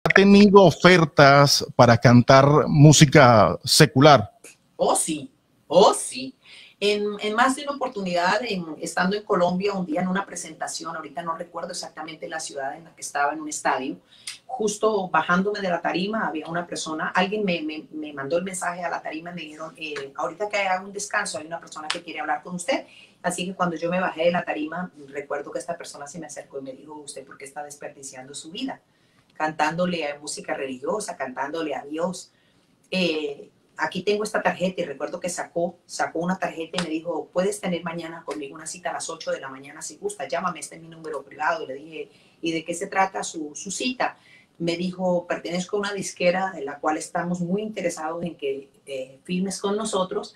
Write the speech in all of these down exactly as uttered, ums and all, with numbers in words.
¿Ha tenido ofertas para cantar música secular? Oh, sí, oh, sí. En, en más de una oportunidad, en, estando en Colombia un día en una presentación, ahorita no recuerdo exactamente la ciudad en la que estaba, en un estadio, justo bajándome de la tarima, había una persona, alguien me, me, me mandó el mensaje a la tarima, me dijeron, eh, ahorita que haga un descanso, hay una persona que quiere hablar con usted. Así que cuando yo me bajé de la tarima, recuerdo que esta persona se me acercó y me dijo, ¿usted por qué está desperdiciando su vida? Cantándole a música religiosa, cantándole a Dios. Eh, aquí tengo esta tarjeta y recuerdo que sacó, sacó una tarjeta y me dijo, puedes tener mañana conmigo una cita a las ocho de la mañana si gusta, llámame, este es mi número privado. Y le dije, ¿y de qué se trata su, su cita? Me dijo, pertenezco a una disquera de la cual estamos muy interesados en que eh, firmes con nosotros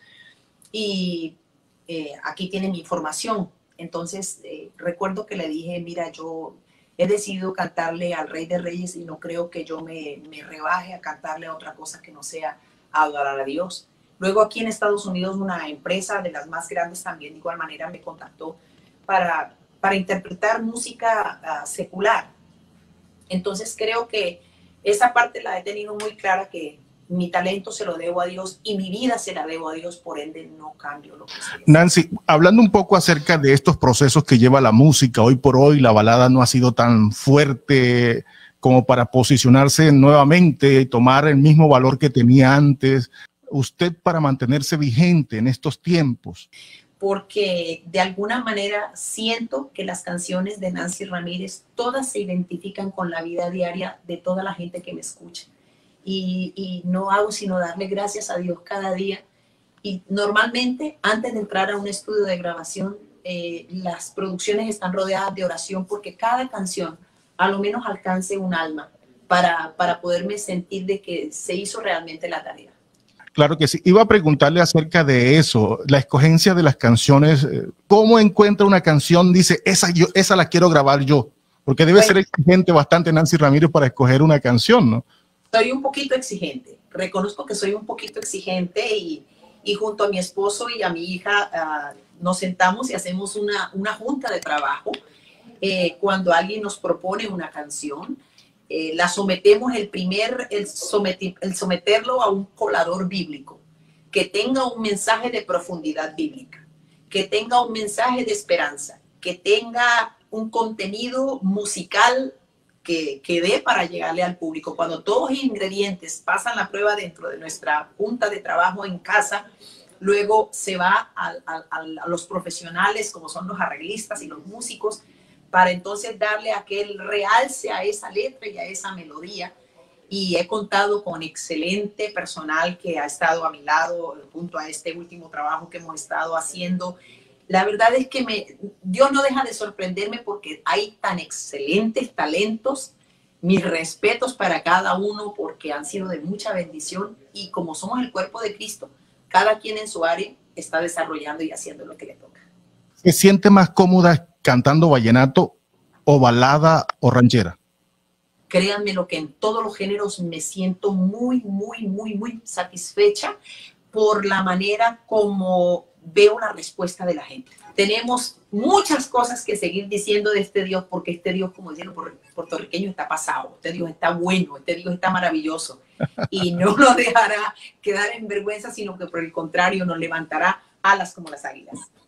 y eh, aquí tiene mi información. Entonces eh, recuerdo que le dije, mira, yo he decidido cantarle al Rey de Reyes y no creo que yo me, me rebaje a cantarle a otra cosa que no sea adorar a Dios. Luego aquí en Estados Unidos una empresa de las más grandes también de igual manera me contactó para, para interpretar música uh, secular. Entonces creo que esa parte la he tenido muy clara, que mi talento se lo debo a Dios y mi vida se la debo a Dios, por ende no cambio lo que estoy. Nancy, hablando un poco acerca de estos procesos que lleva la música, hoy por hoy la balada no ha sido tan fuerte como para posicionarse nuevamente y tomar el mismo valor que tenía antes. ¿Usted, para mantenerse vigente en estos tiempos? Porque de alguna manera siento que las canciones de Nancy Ramírez todas se identifican con la vida diaria de toda la gente que me escucha. Y, y no hago sino darle gracias a Dios cada día. Y normalmente, antes de entrar a un estudio de grabación, eh, las producciones están rodeadas de oración porque cada canción a lo menos alcance un alma para, para poderme sentir de que se hizo realmente la tarea. Claro que sí. Iba a preguntarle acerca de eso, la escogencia de las canciones. ¿Cómo encuentra una canción? Dice, esa, yo, esa la quiero grabar yo. Porque debe bueno, ser exigente bastante Nancy Ramírez para escoger una canción, ¿no? Soy un poquito exigente. Reconozco que soy un poquito exigente y, y junto a mi esposo y a mi hija uh, nos sentamos y hacemos una, una junta de trabajo. Eh, cuando alguien nos propone una canción, Eh, la sometemos el primer, el, someter, el someterlo a un colador bíblico, que tenga un mensaje de profundidad bíblica, que tenga un mensaje de esperanza, que tenga un contenido musical que, que dé para llegarle al público. Cuando todos los ingredientes pasan la prueba dentro de nuestra junta de trabajo en casa, luego se va a, a, a los profesionales, como son los arreglistas y los músicos, para entonces darle aquel realce a esa letra y a esa melodía. Y he contado con excelente personal que ha estado a mi lado junto a este último trabajo que hemos estado haciendo. La verdad es que me, Dios no deja de sorprenderme porque hay tan excelentes talentos. Mis respetos para cada uno porque han sido de mucha bendición y como somos el cuerpo de Cristo, cada quien en su área está desarrollando y haciendo lo que le toca. ¿Se siente más cómoda cantando vallenato o balada o ranchera? Créanme lo que en todos los géneros me siento muy, muy, muy, muy satisfecha por la manera como veo la respuesta de la gente. Tenemos muchas cosas que seguir diciendo de este Dios, porque este Dios, como dicen los puertorriqueños, está pasado. Este Dios está bueno, este Dios está maravilloso. Y no nos dejará quedar en vergüenza, sino que por el contrario nos levantará alas como las águilas.